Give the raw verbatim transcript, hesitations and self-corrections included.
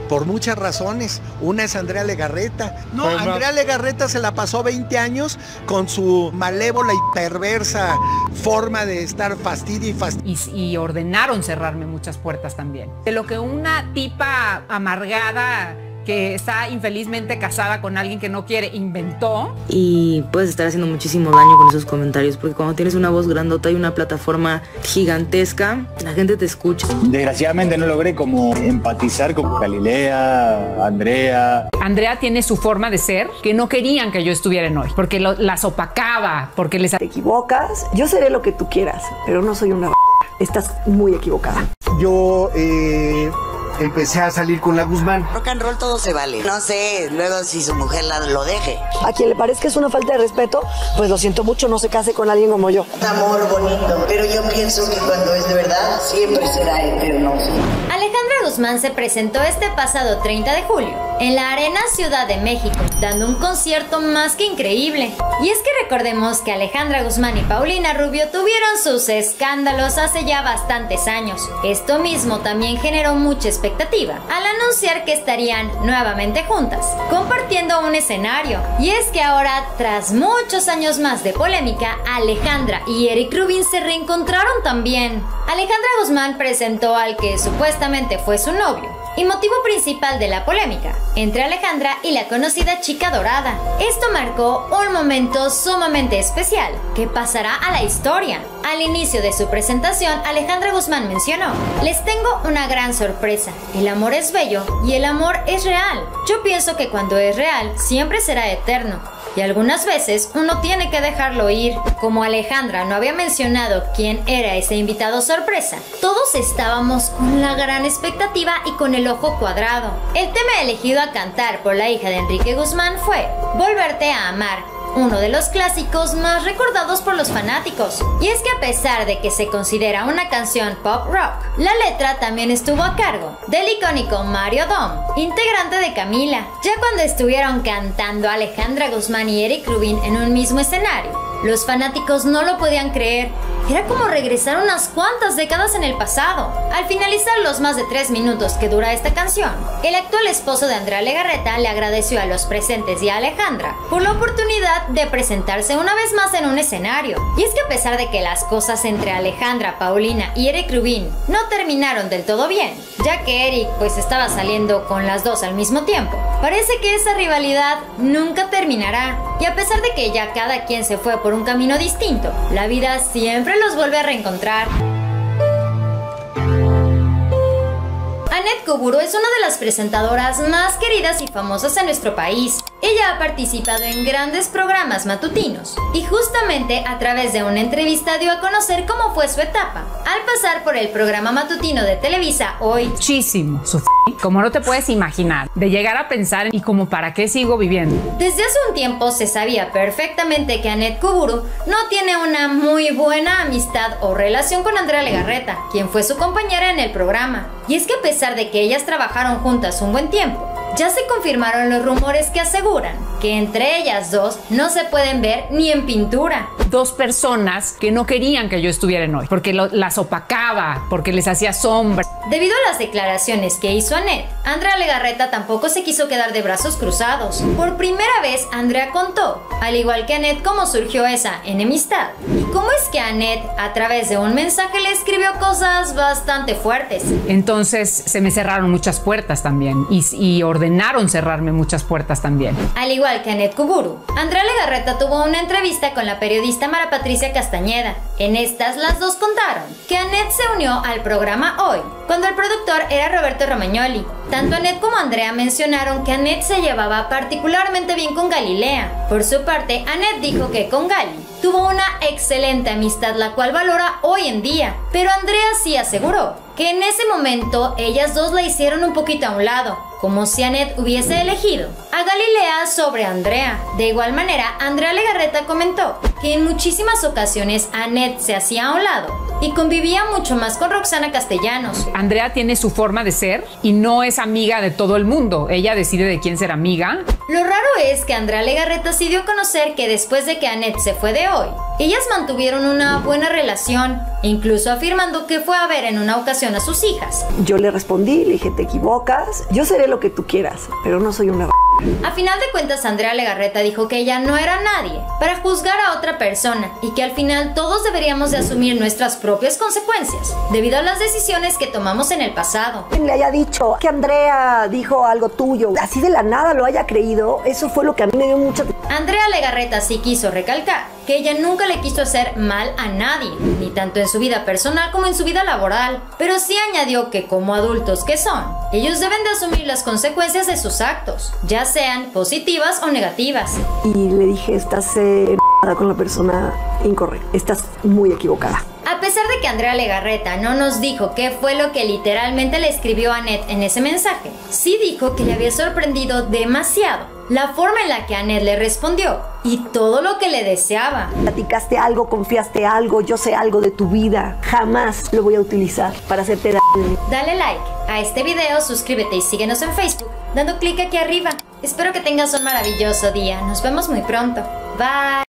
por muchas razones. Una es Andrea Legarreta. No, Pues no. Andrea Legarreta se la pasó veinte años con su malévola y perversa forma de estar fastidia y fastidia. Y, y ordenaron cerrarme muchas puertas también. De lo que una tipa amargada que está infelizmente casada con alguien que no quiere inventó. Y puedes estar haciendo muchísimo daño con esos comentarios, porque cuando tienes una voz grandota y una plataforma gigantesca, la gente te escucha. Desgraciadamente no logré como empatizar con Galilea, Andrea. Andrea tiene su forma de ser que no querían que yo estuviera en Hoy, porque lo, las opacaba, porque les... Te equivocas, yo seré lo que tú quieras, pero no soy una... Estás muy equivocada. Yo eh, empecé a salir con la Guzmán. Rock and roll todo se vale. No sé, luego si su mujer la, lo deje. A quien le parezca es una falta de respeto, pues lo siento mucho, no se case con alguien como yo. Amor bonito, pero yo pienso que cuando es de verdad, siempre será eterno. Alejandra Guzmán se presentó este pasado treinta de julio en la Arena Ciudad de México, dando un concierto más que increíble. Y es que recordemos que Alejandra Guzmán y Paulina Rubio tuvieron sus escándalos hace ya bastantes años. Esto mismo también generó mucha expectativa al anunciar que estarían nuevamente juntas, compartiendo un escenario. Y es que ahora, tras muchos años más de polémica, Alejandra y Eric Rubin se reencontraron también. Alejandra Guzmán presentó al que supuestamente fue su novio, y motivo principal de la polémica entre Alejandra y la conocida chica dorada. Esto marcó un momento sumamente especial que pasará a la historia. Al inicio de su presentación, Alejandra Guzmán mencionó: les tengo una gran sorpresa, el amor es bello y el amor es real. Yo pienso que cuando es real, siempre será eterno. Y algunas veces uno tiene que dejarlo ir. Como Alejandra no había mencionado quién era ese invitado sorpresa, todos estábamos con la gran expectativa y con el ojo cuadrado. El tema elegido a cantar por la hija de Enrique Guzmán fue Volverte a Amar, uno de los clásicos más recordados por los fanáticos. Y es que a pesar de que se considera una canción pop rock, la letra también estuvo a cargo del icónico Mario Dom, integrante de Camila. Ya cuando estuvieron cantando Alejandra Guzmán y Eric Rubin en un mismo escenario, los fanáticos no lo podían creer. Era como regresar unas cuantas décadas en el pasado. Al finalizar los más de tres minutos que dura esta canción, el actual esposo de Andrea Legarreta le agradeció a los presentes y a Alejandra por la oportunidad de presentarse una vez más en un escenario. Y es que a pesar de que las cosas entre Alejandra, Paulina y Eric Rubin no terminaron del todo bien, ya que Eric pues estaba saliendo con las dos al mismo tiempo, parece que esa rivalidad nunca terminará. Y a pesar de que ya cada quien se fue por un camino distinto, la vida siempre los vuelve a reencontrar. Annette Kuburu es una de las presentadoras más queridas y famosas en nuestro país. Ella ha participado en grandes programas matutinos y justamente a través de una entrevista dio a conocer cómo fue su etapa al pasar por el programa matutino de Televisa Hoy. Muchísimo, su f como no te puedes imaginar, de llegar a pensar y como para qué sigo viviendo. Desde hace un tiempo se sabía perfectamente que Annette Kuburu no tiene una muy buena amistad o relación con Andrea Legarreta, quien fue su compañera en el programa. Y es que a pesar de que ellas trabajaron juntas un buen tiempo, ya se confirmaron los rumores que aseguran que entre ellas dos no se pueden ver ni en pintura. Dos personas que no querían que yo estuviera en Hoy, porque lo, las opacaba, porque les hacía sombra. Debido a las declaraciones que hizo Annette, Andrea Legarreta tampoco se quiso quedar de brazos cruzados. Por primera vez, Andrea contó, al igual que Annette, cómo surgió esa enemistad y cómo es que Annette, a través de un mensaje, le escribió cosas bastante fuertes. Entonces se me cerraron muchas puertas también y, y ordenaron cerrarme muchas puertas también. Al igual que Annette Kuburu, Andrea Legarreta tuvo una entrevista con la periodista Mara Patricia Castañeda. En estas, las dos contaron que Annette se unió al programa Hoy cuando el productor era Roberto Romagnoli. Tanto Annette como Andrea mencionaron que Annette se llevaba particularmente bien con Galilea. Por su parte, Annette dijo que con Gali tuvo una excelente amistad, la cual valora hoy en día, pero Andrea sí aseguró que en ese momento ellas dos la hicieron un poquito a un lado, como si Annette hubiese elegido a Galilea sobre Andrea. De igual manera, Andrea Legarreta comentó que en muchísimas ocasiones Annette se hacía a un lado y convivía mucho más con Roxana Castellanos. Andrea tiene su forma de ser y no es amiga de todo el mundo. Ella decide de quién ser amiga. Lo raro es que Andrea Legarreta sí dio a conocer que después de que Annette se fue de Hoy, ellas mantuvieron una buena relación, incluso afirmando que fue a ver en una ocasión a sus hijas. Yo le respondí, le dije, te equivocas, yo seré seré lo que tú quieras, pero no soy una... A final de cuentas, Andrea Legarreta dijo que ella no era nadie para juzgar a otra persona y que al final todos deberíamos de asumir nuestras propias consecuencias debido a las decisiones que tomamos en el pasado. Quien le haya dicho que Andrea dijo algo tuyo, así de la nada lo haya creído, eso fue lo que a mí me dio mucha... Andrea Legarreta sí quiso recalcar que ella nunca le quiso hacer mal a nadie, ni tanto en su vida personal como en su vida laboral, pero sí añadió que como adultos que son, ellos deben de asumir las consecuencias de sus actos, ya sean positivas o negativas. Y le dije, estás eh, con la persona incorrecta, estás muy equivocada. A pesar de que Andrea Legarreta no nos dijo qué fue lo que literalmente le escribió a Annette en ese mensaje, sí dijo que le había sorprendido demasiado la forma en la que Annette le respondió y todo lo que le deseaba. Platicaste algo, confiaste algo, yo sé algo de tu vida. Jamás lo voy a utilizar para hacerte daño. Dale like a este video, suscríbete y síguenos en Facebook dando clic aquí arriba. Espero que tengas un maravilloso día. Nos vemos muy pronto. Bye.